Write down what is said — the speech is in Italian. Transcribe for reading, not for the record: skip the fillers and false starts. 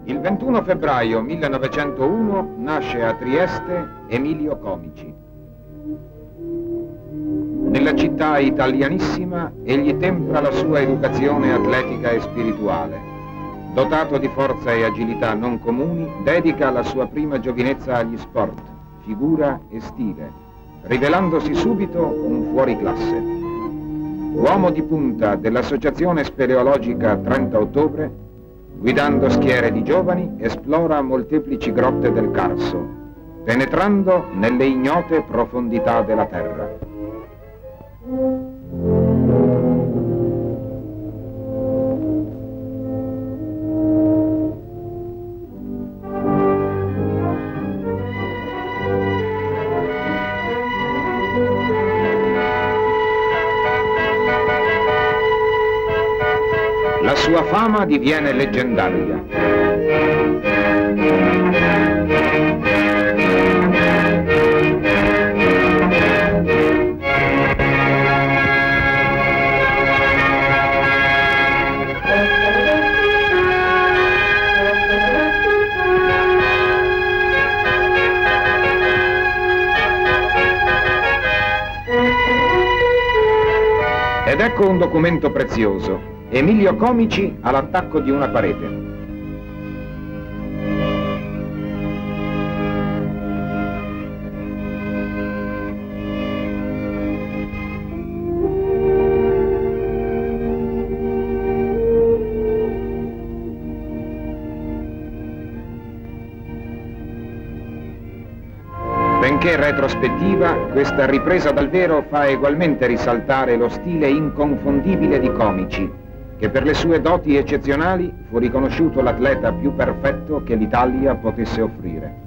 Il 21 febbraio 1901 nasce a Trieste Emilio Comici. Nella città italianissima egli tempra la sua educazione atletica e spirituale. Dotato di forza e agilità non comuni, dedica la sua prima giovinezza agli sport, figura e stile, rivelandosi subito un fuoriclasse. Uomo di punta dell'Associazione Speleologica 30 Ottobre, guidando schiere di giovani, esplora molteplici grotte del Carso, penetrando nelle ignote profondità della terra. La sua fama diviene leggendaria. Ed ecco un documento prezioso. Emilio Comici all'attacco di una parete. Benché retrospettiva, questa ripresa dal vero fa egualmente risaltare lo stile inconfondibile di Comici, che per le sue doti eccezionali fu riconosciuto l'atleta più perfetto che l'Italia potesse offrire.